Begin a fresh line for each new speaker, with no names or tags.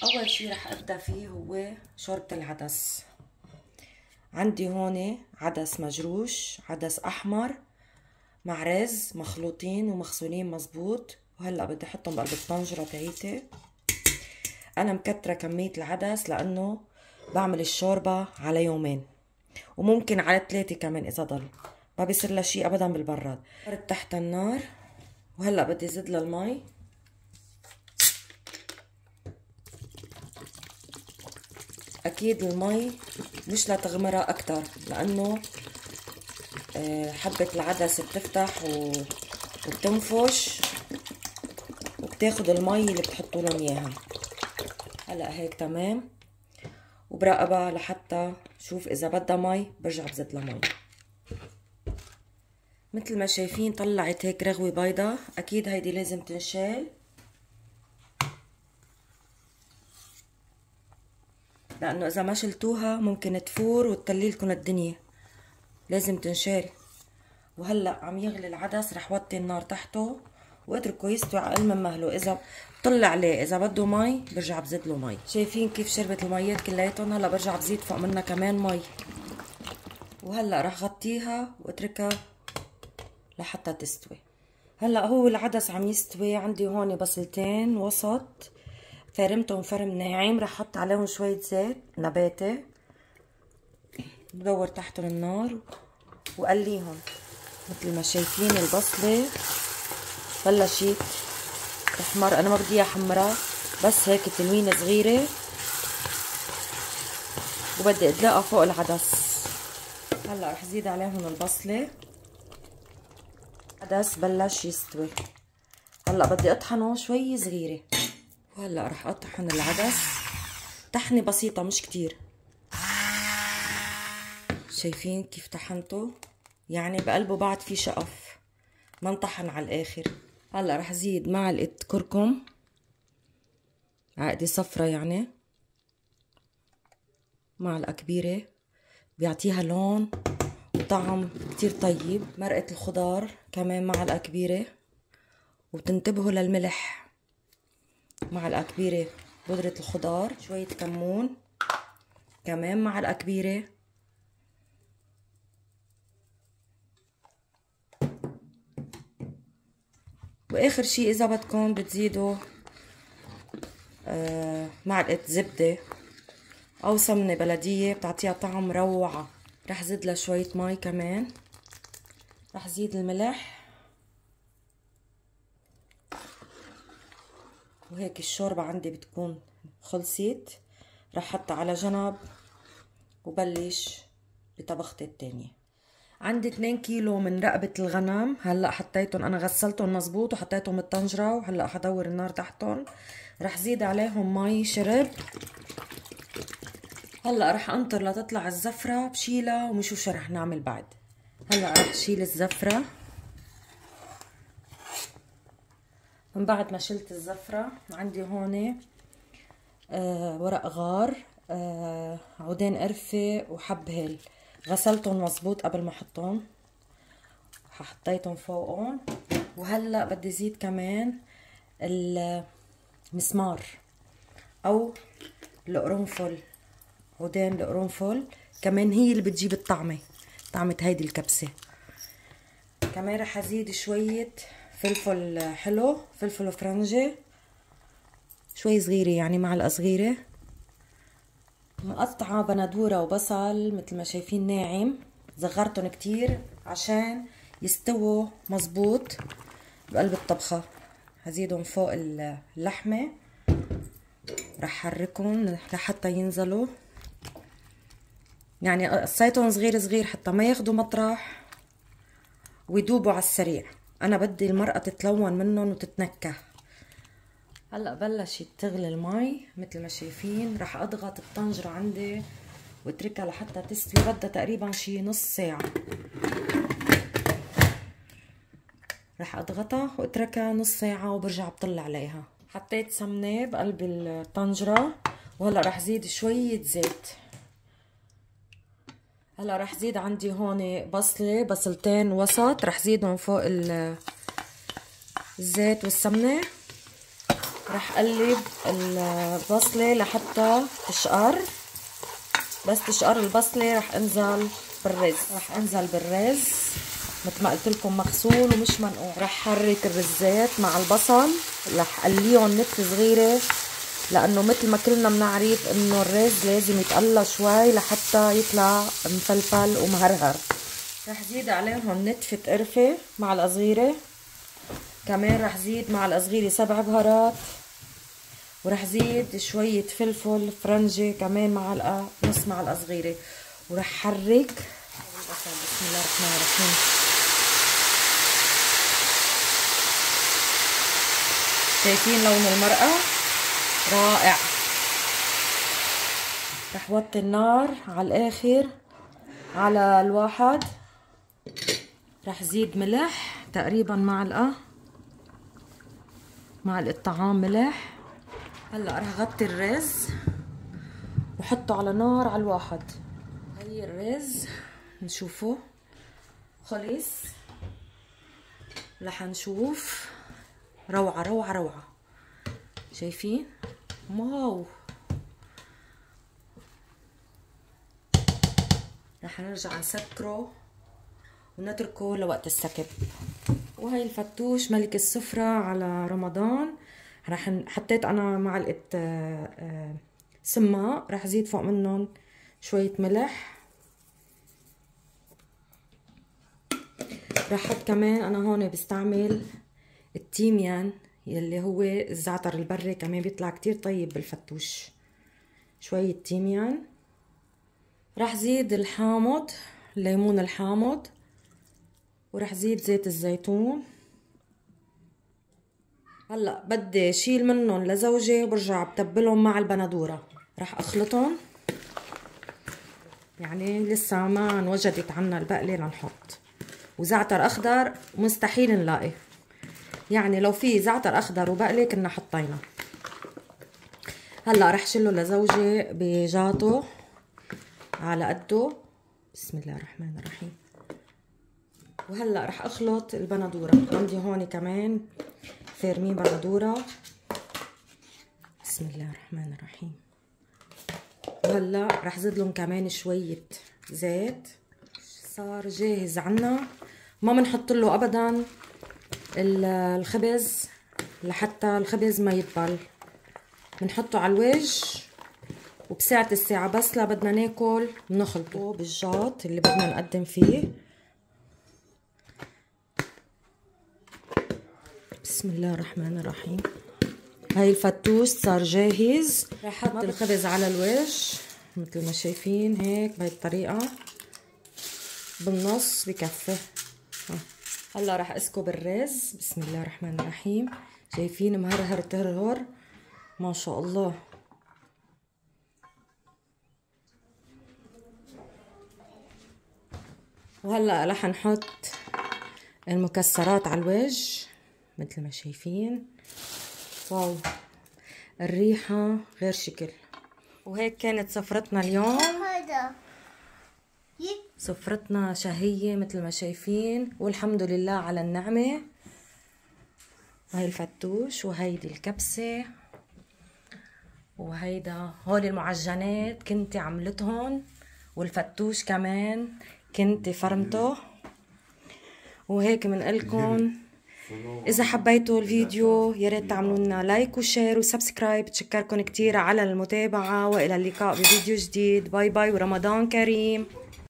اول شي رح ابدا فيه هو شوربة العدس. عندي هون عدس مجروش، عدس احمر مع رز مخلوطين ومغسولين مزبوط، وهلا بدي احطهم بقلب الطنجرة تاعيتي. انا مكترة كمية العدس لانه بعمل الشوربة على يومين وممكن على 3 كمان اذا ضل، ما بيصير لها شي ابدا بالبراد. صارت تحت النار وهلا بدي زيد لها المي. اكيد المي مش لتغمرها اكتر لانه حبة العدس بتفتح وبتنفش وبتاخد المي اللي بتحطوا لهم اياها. هلا هيك تمام، وبراقبها لحتى شوف اذا بدها مي برجع بزيد لها مي. مثل ما شايفين طلعت هيك رغوة بيضة، اكيد هيدي لازم تنشال لانه اذا ما شلتوها ممكن تفور وتطليلكم الدنيا، لازم تنشال. وهلا عم يغلي العدس، رح وطي النار تحته واتركه يستوي على اقل من مهله. اذا طلع عليه اذا بده مي برجع بزيد له مي. شايفين كيف شربت الميات كلياتهم؟ هلا برجع بزيد فوق منها كمان مي. وهلا رح غطيها واتركها لحتى تستوي. هلا هو العدس عم يستوي. عندي هون بصلتين وسط فرمتهم فرم ناعم، رح احط عليهم شوية زيت نباتي، بدور تحتهم النار وقليهم. مثل ما شايفين البصلة بلشت تحمر، انا ما بدي اياها حمرا، بس هيك تلوينة صغيرة وبدي ادلقها فوق العدس. هلا رح زيد عليهم البصلة. العدس بلش يستوي، هلا بدي اطحنه شوي صغيرة. وهلا رح اطحن العدس طحنة بسيطة مش كتير. شايفين كيف طحنته؟ يعني بقلبه بعد في شقف، ما انطحن على الاخر. هلا رح زيد معلقة كركم، عقدة صفرة يعني، معلقة كبيرة بيعطيها لون وطعم كتير طيب. مرقة الخضار كمان معلقة كبيرة، وتنتبهوا للملح، معلقة كبيرة بودرة الخضار، شوية كمون كمان معلقة كبيرة، واخر شي اذا بدكم بتزيدوا معلقة زبدة او سمنة بلدية بتعطيها طعم روعة. رح زيد لها شوية مي كمان، رح زيد الملح، وهيك الشوربة عندي بتكون خلصت. رح حطها على جنب وبلش بطبختي التانية. عندي 2 كيلو من رقبة الغنم، هلا حطيتهم، انا غسلتهم مزبوط وحطيتهم بالطنجرة، وهلا حدور النار تحتهم. رح زيد عليهم مي شرب. هلا رح انطر لتطلع الزفرة بشيلها وبنشوف شو رح نعمل بعد. هلا رح شيل الزفرة. من بعد ما شلت الزفرة عندي هون ورق غار، عودين قرفة وحب هيل، غسلتهم مزبوط قبل ما احطهم، حطيتهم فوقهم. وهلا بدي زيد كمان المسمار او القرنفل، عودين القرنفل كمان هي اللي بتجيب الطعمة، طعمة هيدي الكبسة. كمان رح ازيد شوية فلفل حلو، فلفل فرنجي شوي صغيرة يعني معلقة صغيرة، مقطعة بندورة وبصل مثل ما شايفين ناعم، صغرتهم كتير عشان يستووا مزبوط بقلب الطبخة. هزيدهم فوق اللحمة، رح حركهم لحتى ينزلوا، يعني قصيتهم صغير صغير حتى ما ياخدوا مطرح ويدوبوا على السريع. انا بدي المرقة تتلون منهم وتتنكه. هلا بلشت تغلي المي مثل ما شايفين، رح اضغط الطنجرة عندي واتركها لحتى تستوي، بدها تقريبا شي نص ساعة. رح اضغطها واتركها نص ساعة وبرجع بطلع عليها. حطيت سمنة بقلب الطنجرة، وهلا رح زيد شوية زيت. هلا رح زيد عندي هون بصلتين وسط، رح زيدهم فوق الزيت والسمنة. رح قلب البصلة لحتى تشقر. بس تشقر البصلة رح انزل بالرز. مثل ما قلت لكم مغسول ومش منقوع. رح حرك الرزات مع البصل، رح قليهم نتفة صغيرة لانه مثل ما كلنا بنعرف انه الرز لازم يتقلى شوي لحتى يطلع مفلفل ومهرهر. رح زيد عليهم نتفة قرفة معلقة صغيرة، كمان رح زيد معلقة صغيرة 7 بهارات، ورح زيد شوية فلفل فرنجي كمان معلقة، نص معلقة صغيرة، ورح حرك. بسم الله الرحمن الرحيم. شايفين لون المرقة رائع. رح وطي النار على الاخر على الواحد. رح زيد ملح تقريبا معلقة طعام ملح. هلا رح غطي الرز وحطه على نار على الواحد. هي الرز نشوفه خلص. رح نشوف روعة روعة روعة. شايفين؟ واو. رح نرجع نسكره ونتركه لوقت السكب. وهي الفتوش ملك السفرة على رمضان. حطيت انا معلقة سماق، رح زيد فوق منهم شوية ملح. رح حط كمان انا هون بستعمل التيميان يلي هو الزعتر البري، كمان بيطلع كتير طيب بالفتوش. شوية تيميان. رح زيد الحامض، الليمون الحامض، ورح زيد زيت الزيتون. هلا بدي شيل منهم لزوجي وبرجع بتبلهم مع البندورة. رح اخلطهم، يعني لسه ما انوجدت عنا البقلة لنحط. وزعتر اخضر مستحيل نلاقي، يعني لو في زعتر اخضر وبقلة كنا حطينا. هلا رح شيله لزوجي بجاطه على قده. بسم الله الرحمن الرحيم. وهلا رح اخلط البندورة. عندي هون كمان فيرمين بندورة. بسم الله الرحمن الرحيم. وهلا رح زيد لهم كمان شوية زيت. صار جاهز عنا. ما بنحط له ابدا الخبز لحتى الخبز ما يدبل، بنحطه على الوجه وبساعة الساعة بس لا بدنا ناكل بنخلطه بالجاط اللي بدنا نقدم فيه. بسم الله الرحمن الرحيم. هاي الفتوش صار جاهز. رح احط الخبز على الوجه مثل ما شايفين هيك بهي الطريقة بالنص بكفي. هلا رح اسكب الرز. بسم الله الرحمن الرحيم. شايفين مهرهر تهرهر ما شاء الله. وهلا رح نحط المكسرات على الوجه مثل ما شايفين. واو الريحة غير شكل. وهيك كانت سفرتنا اليوم. سفرتنا شهية مثل ما شايفين، والحمد لله على النعمة. هاي الفتوش وهيدي الكبسة وهيدا هول المعجنات كنتي عملتهن، والفتوش كمان كنتي فرمته. وهيك بنقلكن إذا حبيتوا الفيديو يا ريت تعملوا لنا لايك وشير وسبسكرايب. بتشكركن كتير على المتابعة، وإلى اللقاء بفيديو جديد. باي باي ورمضان كريم.